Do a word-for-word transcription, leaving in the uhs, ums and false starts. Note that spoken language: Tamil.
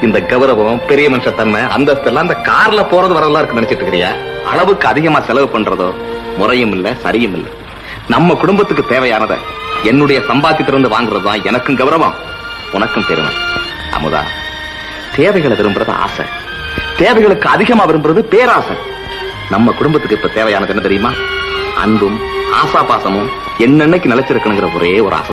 இந்த கௌரவம், பெரிய மனுஷத்தன்மை, அந்தஸ்து எல்லாம் இந்த கார்ல போறது வரலாம் இருக்கு நினைச்சிட்டு இருக்கிறியா? அளவுக்கு அதிகமா செலவு பண்றதோ முறையும் இல்ல, சரியும் இல்ல. நம்ம குடும்பத்துக்கு தேவையானதை என்னுடைய சம்பாத்தியத்திலிருந்து வாங்குறதுதான் எனக்கும் கௌரவம், உனக்கும் பெருமை. அமுதா, தேவைகளை விரும்புறது ஆசை, தேவைகளுக்கு அதிகமா விரும்புறது பேராசை. நம்ம குடும்பத்துக்கு இப்ப தேவையானது என்ன தெரியுமா? அன்பும் ஆசா பாசமும் என்னன்னைக்கு நிலைச்சிருக்கணுங்கிற ஒரே ஒரு ஆசை.